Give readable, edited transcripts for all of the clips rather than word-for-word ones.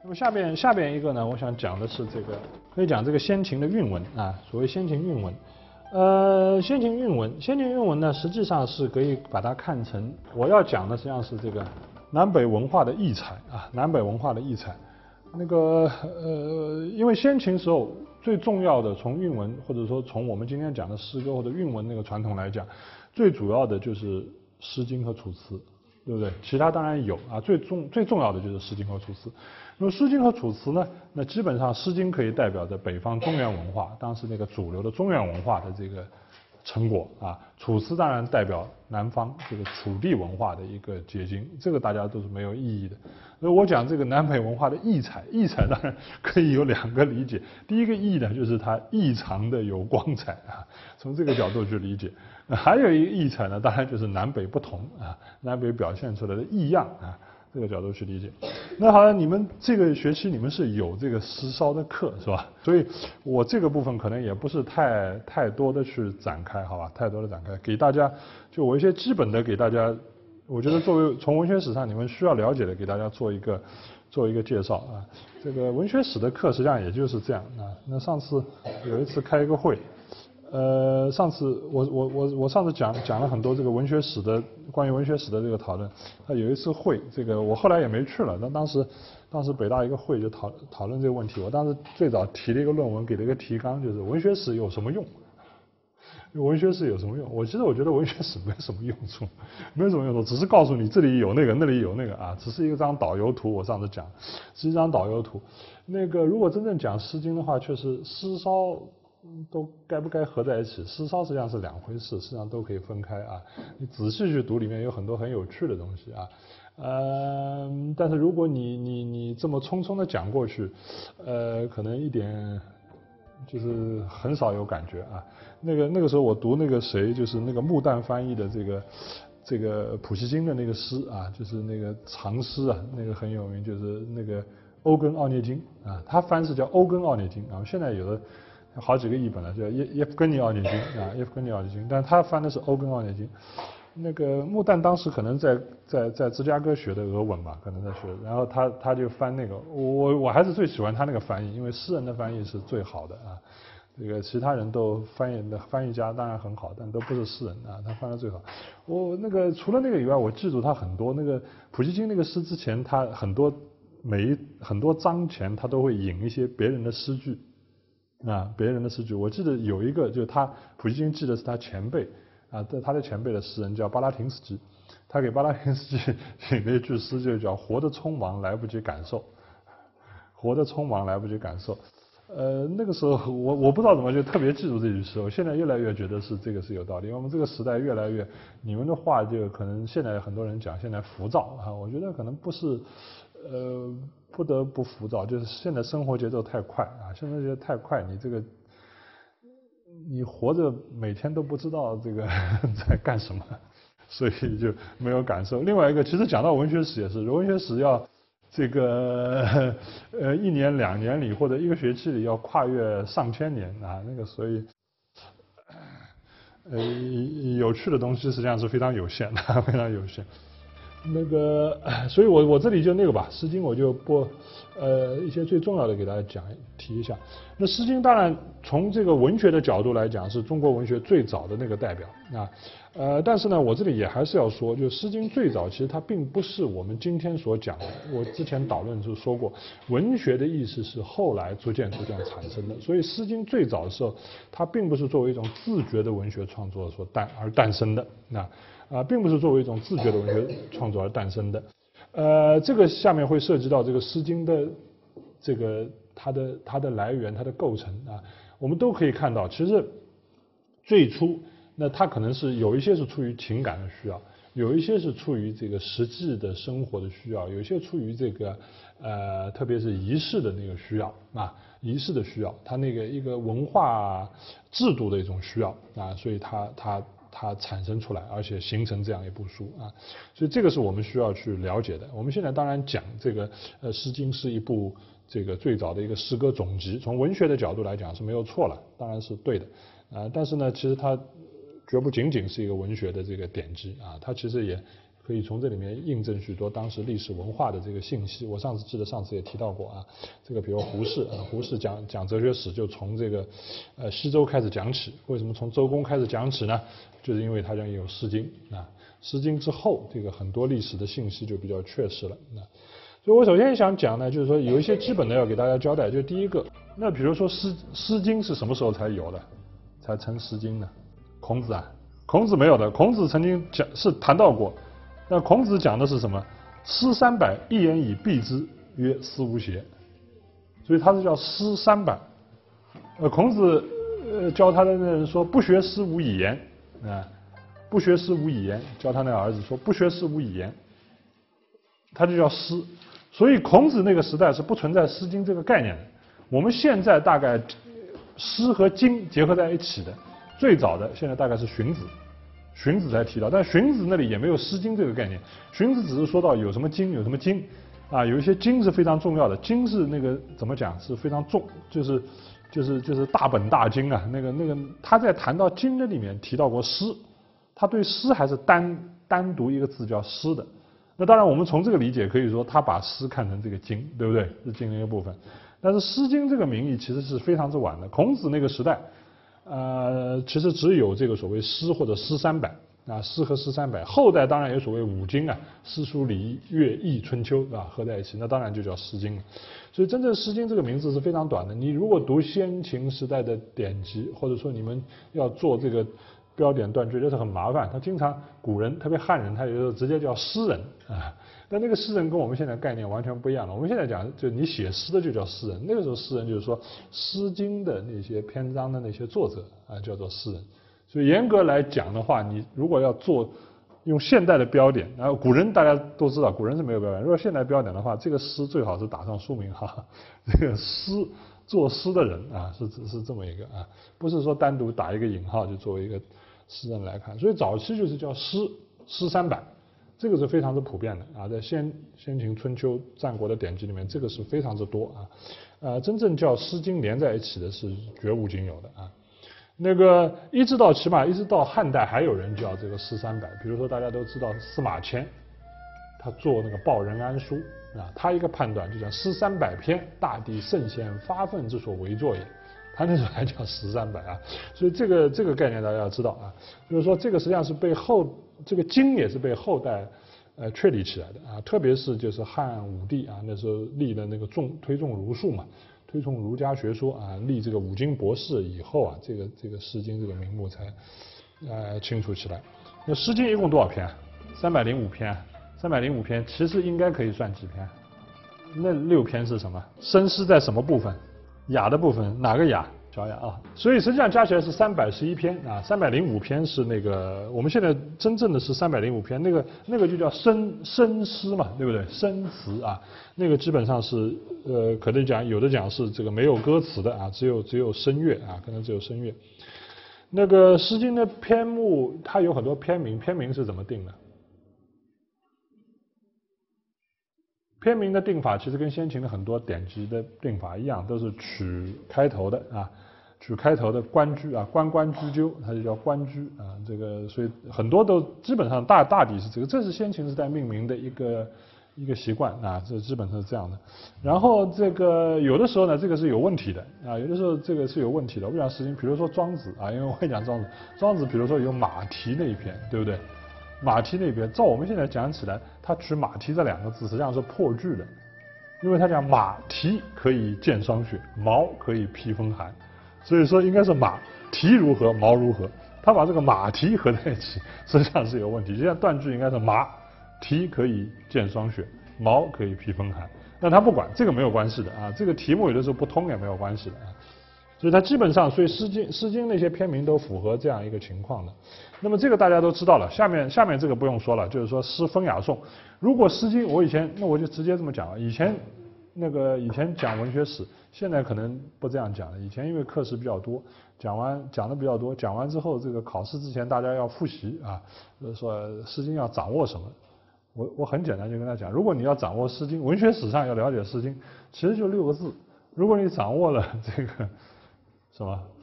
那么下边一个呢，我想讲的是这个，可以讲这个先秦的韵文啊，所谓先秦韵文。先秦韵文呢，实际上是可以把它看成，我要讲的实际上是这个南北文化的异彩啊，南北文化的异彩。那个因为先秦时候最重要的从韵文或者说从我们今天讲的诗歌或者韵文那个传统来讲，最主要的就是《诗经》和《楚辞》，对不对？其他当然有啊，最重要的就是《诗经》和《楚辞》。那么《诗经》和《楚辞》呢，那基本上《诗经》可以代表着北方中原文化，当时那个主流的中原文化的这个成果啊，《楚辞》当然代表南方这个楚地文化的一个结晶，这个大家都是没有异议的。所以我讲这个南北文化的异彩当然可以有两个理解。第一个异呢，就是它异常的有光彩啊，从这个角度去理解。还有一个异彩呢，当然就是南北不同啊，南北表现出来的异样啊，这个角度去理解。那好像你们这个学期你们是有这个诗骚的课是吧？所以我这个部分可能也不是太多的去展开，好吧？太多的展开，给大家就我一些基本的给大家，我觉得作为从文学史上你们需要了解的，给大家做一个介绍啊。这个文学史的课实际上也就是这样啊。那上次有一次开一个会。上次我上次讲了很多这个文学史的关于文学史的这个讨论，有一次会，这个我后来也没去了。那当时北大一个会就讨论这个问题，我当时最早提了一个论文，给了一个提纲，就是文学史有什么用？文学史有什么用？我觉得文学史没什么用处，没什么用处，只是告诉你这里有那个，那里有那个啊，只是一张导游图。我上次讲是一张导游图。那个如果真正讲《诗经》的话，确实诗骚。都该不该合在一起？诗骚实际上是两回事，实际上都可以分开啊。你仔细去读，里面有很多很有趣的东西啊。但是如果你这么匆匆的讲过去，可能一点就是很少有感觉啊。那个时候我读那个谁，就是那个穆旦翻译的这个普希金的那个诗啊，就是那个长诗啊，那个很有名，就是那个《欧根奥涅金》啊，他翻是叫《欧根奥涅金》啊，现在有的。好几个译本了，叫耶夫根尼奥涅金啊，耶夫根尼奥涅金，但他翻的是欧根奥涅金。那个穆旦当时可能在芝加哥学的俄文吧，可能在学，然后他就翻那个，我还是最喜欢他那个翻译，因为诗人的翻译是最好的啊。这个其他人都翻译家当然很好，但都不是诗人啊，他翻的最好。我那个除了那个以外，我记住他很多那个普希金那个诗之前，他很多章前他都会引一些别人的诗句。别人的诗句，我记得有一个，就是普希金记得是他前辈啊，他的前辈的诗人叫巴拉廷斯基，他给巴拉廷斯基引了一句诗，就叫"活得匆忙，来不及感受"，活得匆忙，来不及感受。那个时候我不知道怎么就特别记住这句诗，我现在越来越觉得这个是有道理。因为我们这个时代越来越，你们的话就可能现在很多人讲现在浮躁啊，我觉得可能不是，不得不浮躁，就是现在生活节奏太快啊，生活节奏太快，你活着每天都不知道这个在干什么，所以就没有感受。另外一个，其实讲到文学史也是，文学史要这个1年2年里或者1个学期里要跨越上千年啊，那个所以有趣的东西实际上是非常有限的，非常有限。那个，所以我这里就那个吧，《诗经》我就不一些最重要的给大家提一下。那《诗经》当然从这个文学的角度来讲，是中国文学最早的那个代表啊。但是呢，我这里也还是要说，就《诗经》最早其实它并不是我们今天所讲的。我之前导论就说过，文学的意识是后来逐渐产生的。所以《诗经》最早的时候，它并不是作为一种自觉的文学创作而诞生的并不是作为一种自觉的文学创作而诞生的。这个下面会涉及到这个《诗经》的这个它的来源、它的构成啊，我们都可以看到，其实最初那它可能是有一些是出于情感的需要，有一些是出于这个实际的生活的需要，有一些出于这个特别是仪式的那个需要仪式的需要，它那个一个文化制度的一种需要所以它产生出来，而且形成这样一部书所以这个是我们需要去了解的。我们现在当然讲这个诗经》是一部这个最早的一个诗歌总集，从文学的角度来讲是没有错了，当然是对的但是呢，其实它绝不仅仅是一个文学的这个典籍它其实也可以从这里面印证许多当时历史文化的这个信息。我上次也提到过啊，这个比如胡适讲哲学史就从这个西周开始讲起。为什么从周公开始讲起呢？就是因为他讲有《诗经》啊，《诗经》之后，这个很多历史的信息就比较确实了。所以我首先想讲呢，就是说有一些基本的要给大家交代。就第一个，那比如说诗经是什么时候才有的，才成《诗经》呢？孔子啊，孔子没有的。孔子曾经谈到过，那孔子讲的是什么？诗300，一言以蔽之，曰诗无邪。所以他是叫诗300。孔子教他的那人说，不学诗无以言啊，不学诗无以言。教他那个儿子说，不学诗无以言，他就叫诗。所以孔子那个时代是不存在《诗经》这个概念的。我们现在大概诗和经结合在一起的，最早的现在大概是荀子才提到，但荀子那里也没有《诗经》这个概念。荀子只是说到有什么经，啊，有一些经是非常重要的，经是那个怎么讲是非常重，就是大本大经啊，那个他在谈到经的里面提到过诗，他对诗还是单独一个字叫诗的。那当然，我们从这个理解可以说，他把诗看成这个经，对不对？是经的一个部分。但是《诗经》这个名义其实是非常之晚的。孔子那个时代，其实只有这个所谓诗或者诗300啊，诗和诗300。后代当然有所谓5经啊，诗书礼仪乐毅春秋啊，合在一起，那当然就叫《诗经》了。所以真正《诗经》这个名字是非常短的。你如果读先秦时代的典籍，或者说你们要做这个标点断句，这是很麻烦。他经常古人，特别汉人，他有时候直接叫诗人啊。但那个诗人跟我们现在概念完全不一样了。我们现在讲，就你写诗的就叫诗人。那个时候诗人就是说《诗经》的那些篇章的那些作者啊，叫做诗人。所以严格来讲的话，你如果要用现代的标点，然后古人大家都知道，古人是没有标点。如果现代标点的话，这个诗最好是打上书名哈，这个诗。作诗的人啊，是这么一个啊，不是说单独打一个引号就作为一个诗人来看。所以早期就是叫诗300，这个是非常之普遍的啊，在先秦、春秋、战国的典籍里面，这个是非常之多啊。真正叫《诗经》连在一起的是绝无仅有的啊。那个起码一直到汉代，还有人叫这个诗300。比如说大家都知道司马迁，他做那个报任安书。啊，他一个判断就讲诗300篇，大抵圣贤发愤之所为作也。他那时候还叫诗300啊，所以这个概念大家要知道啊，就是说这个实际上是这个经也是被后代确立起来的啊，特别是就是汉武帝啊，那时候立了那个推崇儒术嘛，推崇儒家学说啊，立这个五经博士以后啊，这个诗经这个名目才清楚起来。那诗经一共多少篇？305篇。305篇其实应该可以算几篇？那6篇是什么？生诗在什么部分？雅的部分，哪个雅？小雅啊。所以实际上加起来是311篇啊，305篇是那个我们现在真正的是305篇，那个就叫生诗嘛，对不对？生词啊，那个基本上是可能有的讲是这个没有歌词的啊，只有声乐啊，可能只有声乐。那个《诗经》的篇目它有很多篇名是怎么定的？篇名的定法其实跟先秦的很多典籍的定法一样，都是取开头的啊，取开头的关雎啊，关雎鸠，它就叫关雎啊。这个所以很多都基本上大抵是这个，这是先秦时代命名的一个习惯啊，这基本上是这样的。然后这个有的时候呢，这个是有问题的啊，有的时候这个是有问题的。我讲《诗经》，比如说庄子啊，因为我会讲庄子，比如说有马蹄那一篇，对不对？马蹄那边，照我们现在讲起来，他取马蹄这2个字实际上是破句的，因为他讲马蹄可以见霜雪，毛可以披风寒，所以说应该是马蹄如何，毛如何。他把这个马蹄合在一起，实际上是有问题。就像断句应该是马蹄可以见霜雪，毛可以披风寒。但他不管，这个没有关系的啊，这个题目有的时候不通也没有关系的啊。所以它基本上，所以诗经那些篇名都符合这样一个情况的。那么这个大家都知道了，下面这个不用说了，就是说诗风雅颂。如果诗经，那我就直接这么讲了。以前讲文学史，现在可能不这样讲了。以前因为课时比较多，讲的比较多，讲完之后这个考试之前大家要复习啊，说诗经要掌握什么。我很简单就跟他讲，如果你要掌握诗经，文学史上要了解诗经，其实就6个字。如果你掌握了这个什么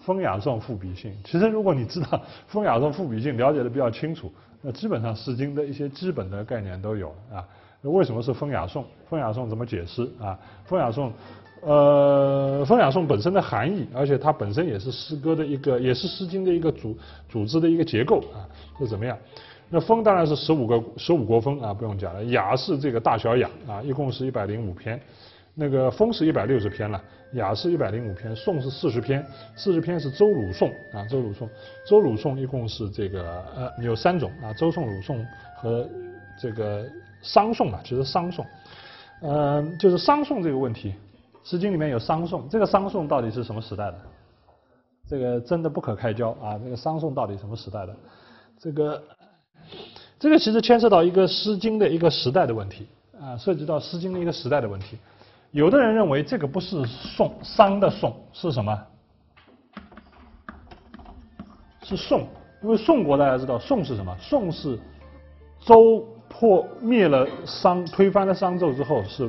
风雅颂赋比兴。其实如果你知道风雅颂赋比兴，了解的比较清楚，那基本上《诗经》的一些基本的概念都有啊。为什么是风雅颂？风雅颂怎么解释啊？风雅颂，风雅颂本身的含义，而且它本身也是诗歌的一个，也是《诗经》的一个组织的一个结构啊，是怎么样？那风当然是15国风啊，不用讲了。雅是这个大小雅啊，一共是105篇。那个风是160篇了，雅是105篇，颂是40篇，40篇是周鲁颂啊，周鲁颂一共是这个有3种啊，周颂、鲁颂和这个商颂嘛，其实商颂，就是商颂这个问题，《诗经》里面有商颂，这个商颂到底是什么时代的？这个真的不可开交啊，这个商颂到底什么时代的？这个其实牵涉到一个《诗经》的一个时代的问题啊，涉及到《诗经》的一个时代的问题。有的人认为这个不是颂，商的颂是什么？是宋，因为宋国大家知道，宋是什么？宋是周灭了商，推翻了商纣之后，是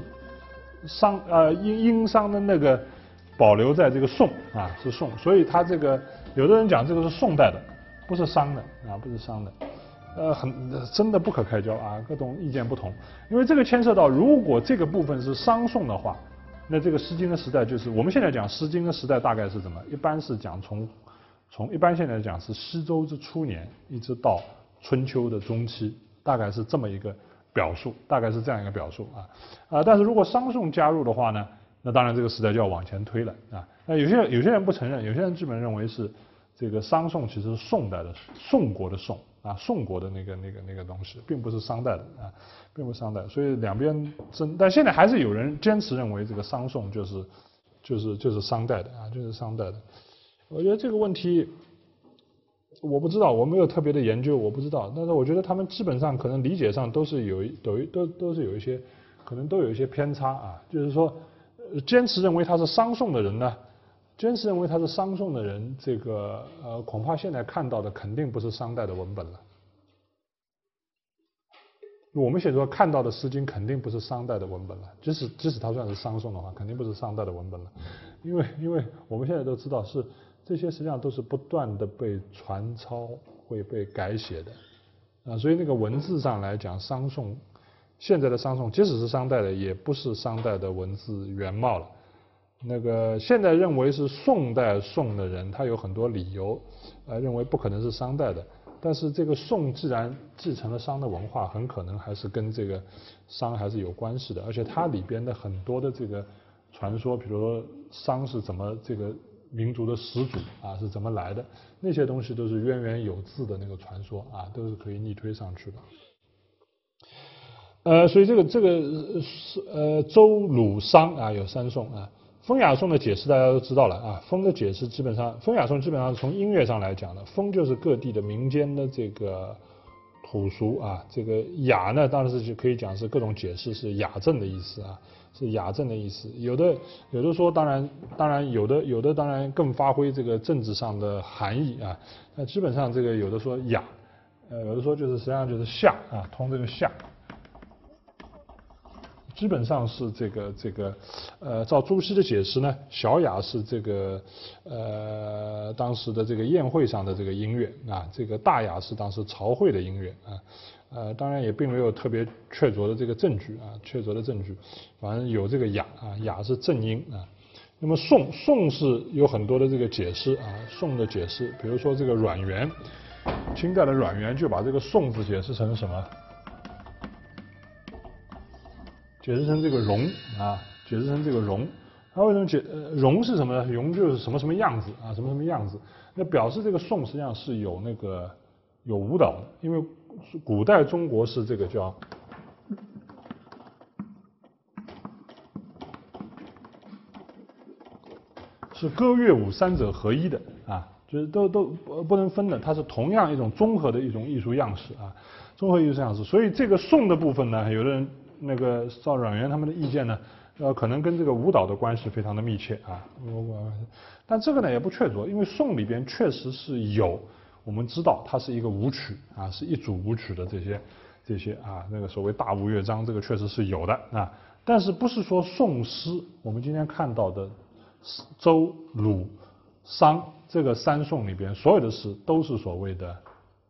殷商的那个保留在这个宋啊，是宋，所以他这个有的人讲这个是宋代的，不是商的啊，不是商的。真的不可开交啊，各种意见不同。因为这个牵涉到，如果这个部分是商宋的话，那这个《诗经》的时代就是我们现在讲《诗经》的时代大概是怎么？一般是讲一般现在讲是西周之初年一直到春秋的中期，大概是这么一个表述，大概是这样一个表述啊。但是如果商宋加入的话呢，那当然这个时代就要往前推了啊。那有些人不承认，有些人基本认为是这个商宋其实是宋代的宋国的宋。啊，宋国的那个东西，并不是商代的啊，并不是商代，所以两边争，但现在还是有人坚持认为这个商宋就是商代的啊，就是商代的。我觉得这个问题我不知道，我没有特别的研究，我不知道，但是我觉得他们基本上可能理解上都是有一些，可能都有一些偏差啊，就是说，坚持认为他是商宋的人呢。坚持认为他是商宋的人，这个恐怕现在看到的肯定不是商代的文本了。我们写作看到的《诗经》肯定不是商代的文本了，即使它算是商宋的话，肯定不是商代的文本了，因为我们现在都知道是这些实际上都是不断的被传抄、会被改写的啊，所以那个文字上来讲，商宋现在的商宋，即使是商代的，也不是商代的文字原貌了。那个现在认为是宋代宋的人，他有很多理由，认为不可能是商代的。但是这个宋既然继承了商的文化，很可能还是跟这个商还是有关系的。而且它里边的很多的这个传说，比如说商是怎么这个民族的始祖啊是怎么来的，那些东西都是渊源有字的那个传说啊，都是可以逆推上去的。所以这个周鲁商啊有3颂啊。风雅颂的解释大家都知道了啊，风的解释基本上，风雅颂基本上从音乐上来讲的，风就是各地的民间的这个土俗啊，这个雅呢，当然是可以讲是各种解释是雅正的意思啊，是雅正的意思。有的说当然有的当然更发挥这个政治上的含义啊，那基本上这个有的说雅，有的说就是实际上就是夏啊，通这个夏。基本上是照朱熹的解释呢，小雅是这个当时的这个宴会上的这个音乐啊，这个大雅是当时朝会的音乐啊，当然也并没有特别确凿的这个证据啊，反正有这个雅啊，雅是正音啊。那么宋是有很多的这个解释啊，宋的解释，比如说这个阮元，清代的阮元就把这个宋字解释成什么？解释成这个容啊，解释成这个容，它为什么容是什么呢？容就是什么样子啊，什么样子？那表示这个颂实际上是有舞蹈的，因为古代中国是这个叫是歌乐舞3者合一的啊，就是都不能分的，它是同样一种综合的一种艺术样式啊，所以这个颂的部分呢，有的人。那个照阮元他们的意见呢，可能跟这个舞蹈的关系非常的密切啊，但这个呢也不确凿，因为颂里边确实是有，我们知道它是一个舞曲啊，是一组舞曲的这些啊，那个所谓大舞乐章，这个确实是有的啊，但是不是说宋诗我们今天看到的周鲁商这个三宋里边所有的诗都是所谓的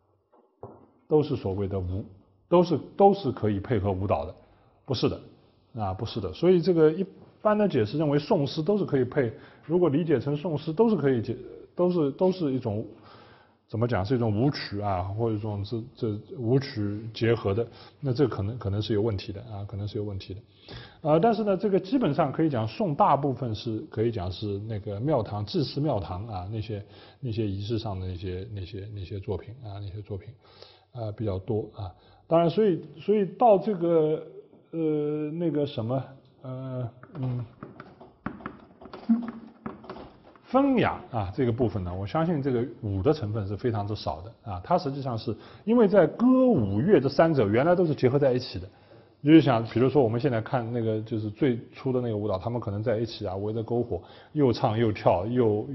舞，都是可以配合舞蹈的，不是的啊，不是的。所以这个一般的解释认为宋诗都是可以配，如果理解成宋诗都是可以都是一种怎么讲是一种舞曲啊，或者一种这舞曲结合的，那这可能是有问题的啊，可能是有问题的。但是呢，这个基本上可以讲，宋大部分是可以讲是那个庙堂祭祀庙堂啊那些仪式上的那些作品啊比较多啊。当然，所以到这个那个什么风雅啊这个部分呢，我相信这个舞的成分是非常之少的啊。它实际上是因为在歌舞乐这三者原来都是结合在一起的。就是想，比如说我们现在看那个就是最初的那个舞蹈，他们可能在一起啊，围着篝火，又唱又跳，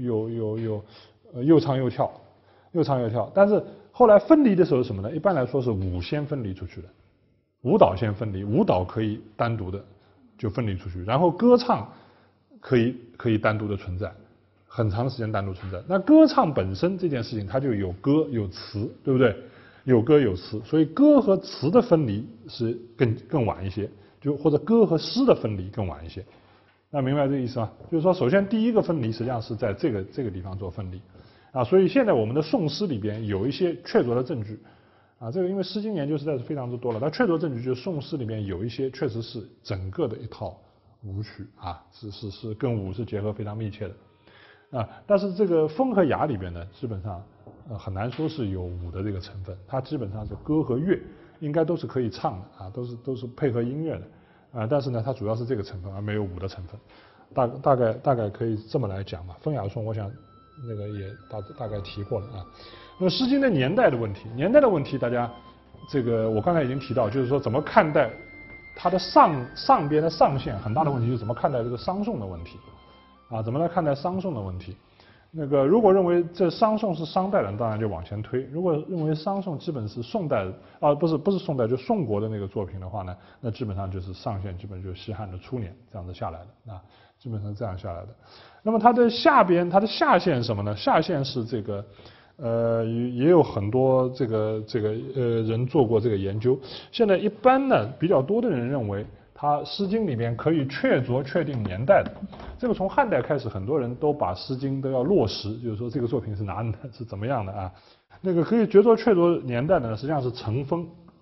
又唱又跳。但是后来分离的时候是什么呢？一般来说是舞先分离出去的，舞蹈先分离，舞蹈可以单独的就分离出去，然后歌唱可以单独的存在，很长时间单独存在。那歌唱本身这件事情，它就有歌有词，对不对？有歌有词，所以歌和词的分离是更晚一些，就或者歌和诗的分离更晚一些。那明白这个意思吗？就是说，首先第一个分离实际上是在这个地方做分离啊，所以现在我们的宋诗里边有一些确凿的证据啊，这个因为《诗经》研究实在是非常之多了，它确凿证据就是宋诗里面有一些确实是整个的一套舞曲啊，是跟舞是结合非常密切的啊，但是这个风和雅里边呢，基本上很难说是有舞的这个成分，它基本上是歌和乐应该都是可以唱的啊，都是配合音乐的啊，但是呢，它主要是这个成分而没有舞的成分，大概可以这么来讲吧。风雅颂我想那个也大概提过了啊。那么《诗经》的年代的问题，大家这个我刚才已经提到，就是说怎么看待它的上边的上限，很大的问题就是怎么看待这个商颂的问题啊，怎么来看待商颂的问题。那个如果认为这商颂是商代的，当然就往前推；如果认为商颂基本是宋代啊，不是宋代，就宋国的那个作品的话呢，那基本上就是上限基本就是西汉的初年这样子下来的啊，基本上这样下来的。那么它的下限是什么呢？下限是这个也有很多这个人做过这个研究。现在一般呢比较多的人认为，它《诗经》里面可以确定年代的。这个从汉代开始，很多人都把《诗经》都要落实，就是说这个作品是哪里的，是怎么样的啊？那个可以确凿年代的呢，实际上是程风。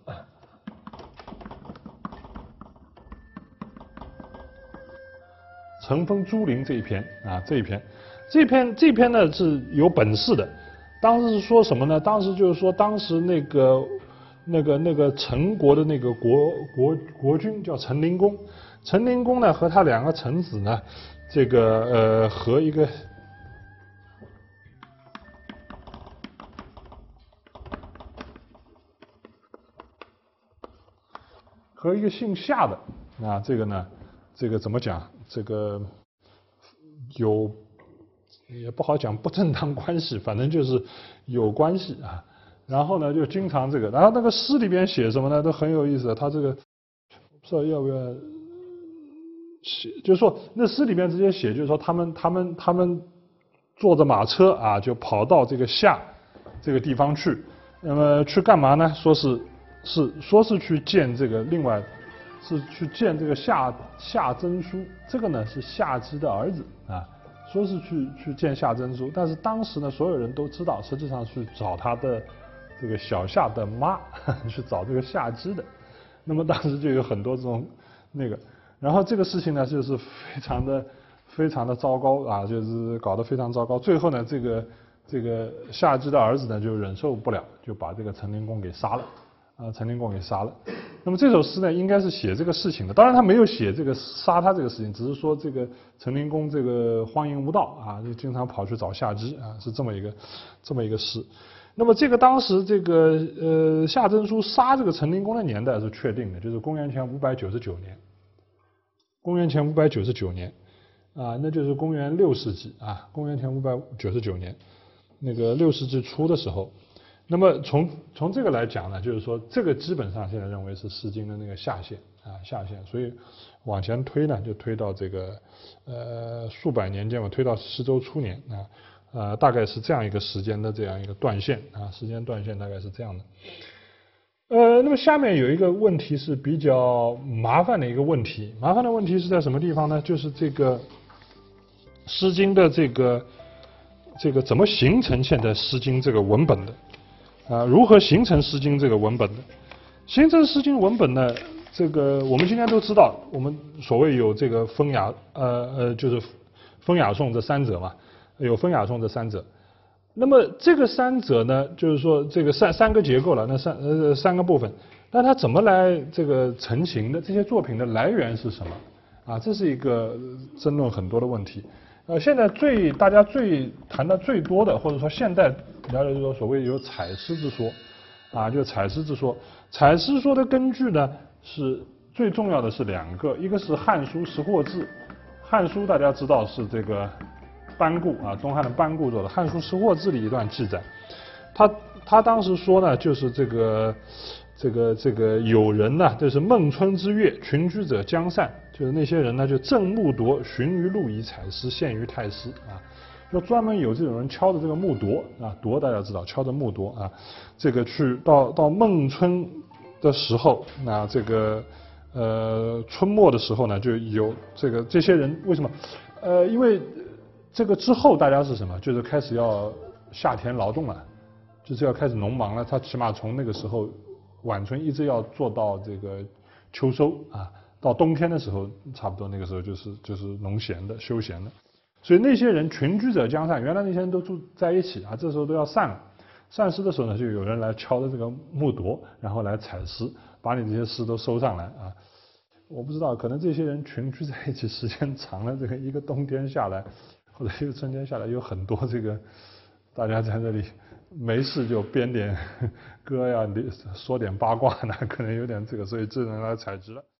程风朱陵这一篇啊，这一篇呢是有本事的。当时是说什么呢？当时就是说，当时那个陈国的那个国君叫陈灵公，陈灵公呢和他两个臣子呢，这个和一个姓夏的啊，这个呢，这个怎么讲？这个有也不好讲不正当关系，反正就是有关系啊。然后呢，就经常这个，然后那个诗里边写什么呢？都很有意思。他这个不知道要不要写，就是说那诗里面直接写，就是说他们坐着马车啊，就跑到这个夏这个地方去。那么去干嘛呢？说是去见这个，另外是去见这个夏曾叔，这个呢是夏姬的儿子啊。说是去见夏曾叔，但是当时呢，所有人都知道，实际上去找他的这个小夏的妈，去找这个夏姬的。那么当时就有很多这种那个，然后这个事情呢，就是非常的糟糕啊，就是搞得非常糟糕。最后呢，这个夏姬的儿子呢，就忍受不了，就把这个陈灵公给杀了。陈灵公给杀了。那么这首诗呢，应该是写这个事情的。当然他没有写这个杀他这个事情，只是说这个陈灵公这个荒淫无道啊，就经常跑去找夏姬啊，是这么一个诗。那么这个当时这个夏曾叔杀这个陈灵公的年代是确定的，就是公元前599年。公元前599年啊，那就是公元6世纪啊，公元前599年，那个6世纪初的时候。那么从这个来讲呢，就是说这个基本上现在认为是《诗经》的那个下限啊，下限，所以往前推呢，就推到这个数百年间嘛，推到10周初年啊， 大概是这样一个时间的这样一个断线啊，时间断线大概是这样的。那么下面有一个问题是比较麻烦的一个问题，麻烦的问题是在什么地方呢？就是这个《诗经》的这个怎么形成现在《诗经》这个文本的如何形成《诗经》这个文本的？形成《诗经》文本呢？这个我们今天都知道，我们所谓有这个风雅就是风雅颂这三者嘛，有风雅颂这三者。那么这个三者呢，就是说这个三个结构了，那三个部分，那它怎么来这个成型的？这些作品的来源是什么？这是一个争论很多的问题。现在大家谈的最多的，或者说现代了解说所谓有采诗之说，就是采诗之说。采诗说的根据呢是最重要的是两个，一个是《汉书·识货志》，《汉书》大家知道是这个班固东汉的班固做的，《汉书·识货志》里一段记载，他当时说呢，就是这个有人呢，就是孟春之乐，群居者将散，就是那些人呢就正木铎，寻于路以采诗，献于太师就专门有这种人敲着这个木铎铎大家知道，敲着木铎这个去到孟春的时候，这个春末的时候呢，就有这些人为什么？因为这个之后大家是什么？就是开始要下田劳动了，就是要开始农忙了。他起码从那个时候晚春一直要做到这个秋收到冬天的时候，差不多那个时候就是农闲的、休闲的。所以那些人群居者将散，原来那些人都住在一起这时候都要散了。散诗的时候呢，就有人来敲着这个木铎，然后来采诗，把你这些诗都收上来我不知道，可能这些人群居在一起时间长了，这个一个冬天下来，或者一个春天下来，有很多这个大家在这里没事就编点歌呀，说点八卦可能有点这个，所以只能来采集了。